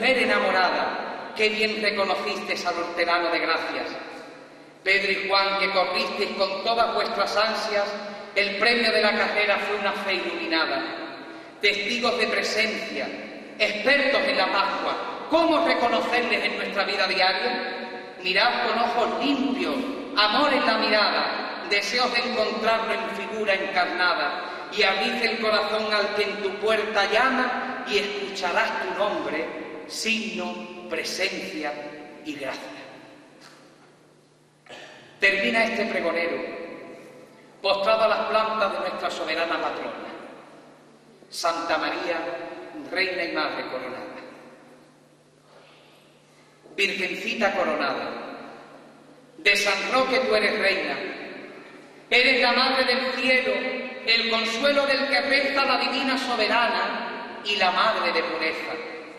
mujer enamorada, qué bien reconocisteis al hortelano de gracias. Pedro y Juan, que corristeis con todas vuestras ansias, el premio de la carrera fue una fe iluminada. Testigos de presencia, expertos en la Pascua, ¿cómo reconocerles en nuestra vida diaria? Mirad con ojos limpios, amor en la mirada, deseos de encontrarlo en figura encarnada, y abrid el corazón al que en tu puerta llama, y escucharás tu nombre, signo, presencia y gracia. Termina este pregonero, postrado a las plantas de nuestra soberana patrona, Santa María, Reina y Madre coronada. Virgencita coronada, de San Roque tú eres reina, eres la Madre del cielo, el consuelo del que reza la divina soberana y la Madre de pureza.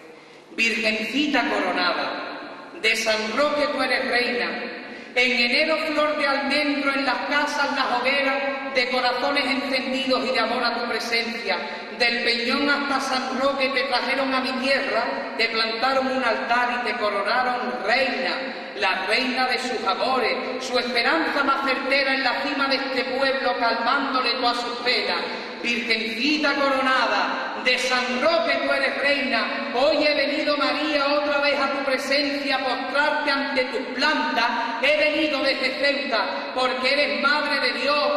Virgencita coronada, de San Roque tú eres reina, en enero flor de almendro, en las casas las hogueras de corazones encendidos y de amor a tu presencia. Del Peñón hasta San Roque te trajeron a mi tierra, te plantaron un altar y te coronaron reina, la reina de sus amores, su esperanza más certera en la cima de este pueblo, calmándole todas sus penas. Virgencita coronada, de San Roque tú eres reina, hoy he venido, María, otra vez a tu presencia, a postrarte ante tus plantas. He venido desde Ceuta, porque eres Madre de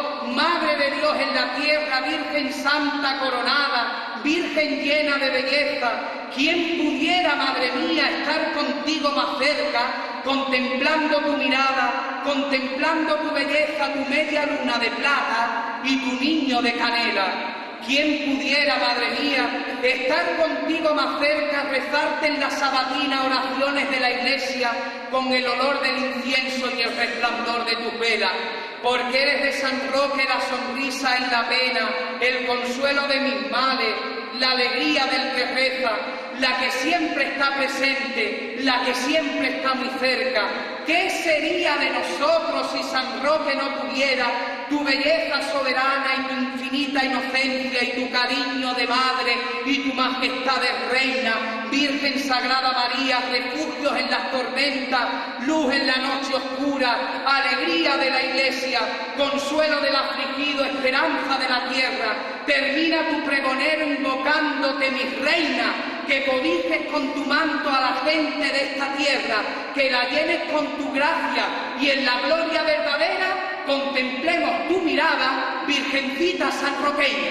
Dios en la tierra, Virgen Santa coronada, Virgen llena de belleza. ¿Quién pudiera, Madre mía, estar contigo más cerca, contemplando tu mirada, contemplando tu belleza, tu media luna de plata y tu niño de canela? ¿Quién pudiera, Madre mía, estar contigo más cerca, rezarte en la sabatina oraciones de la iglesia con el olor del incienso y el resplandor de tus velas? Porque eres de San Roque la sonrisa en la pena, el consuelo de mis males, la alegría del que reza, la que siempre está presente, la que siempre está muy cerca. ¿Qué sería de nosotros si San Roque no tuviera tu belleza soberana y tu infinita inocencia y tu cariño de madre y tu majestad de reina? Virgen Sagrada María, refugios en las tormentas, luz en la noche oscura, alegría de la iglesia, consuelo del afligido, esperanza de la tierra. Termina tu pregonero invocándote, mi reina, que cobijes con tu manto a la gente de esta tierra, que la llenes con tu gracia y en la gloria verdadera contemplemos tu mirada, Virgencita sanroqueña.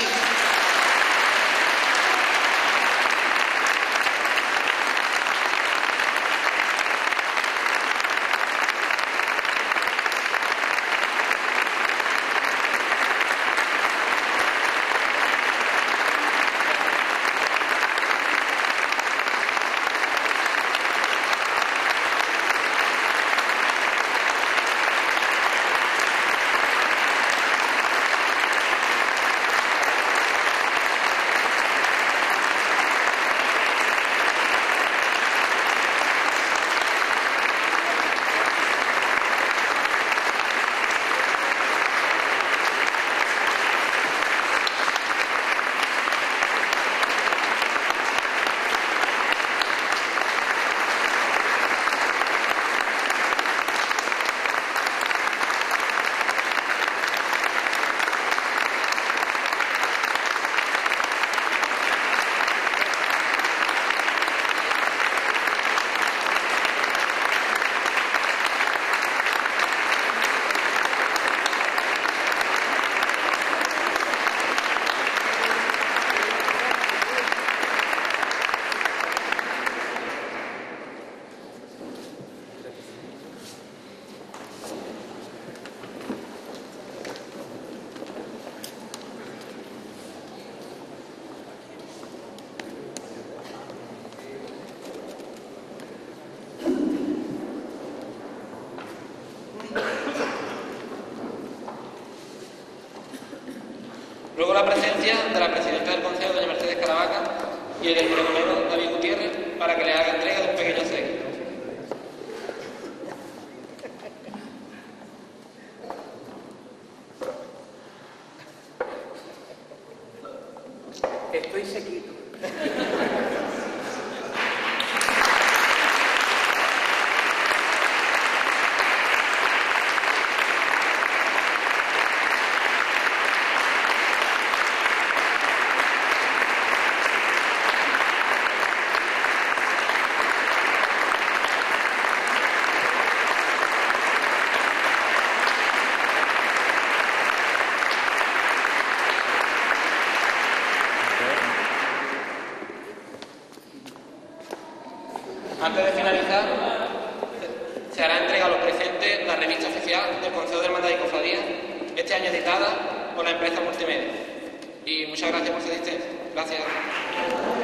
Luego la presencia de la presidenta del Consejo, doña Mercedes Caravaca, y el del pregonero David Gutiérrez, para que le haga entrega de un pequeño obsequio. Estoy sequito. Antes de finalizar, se hará entrega a los presentes la revista oficial del Consejo de Hermandades y Cofradías, este año editada por la empresa Multimedia. Y muchas gracias por su asistencia. Gracias.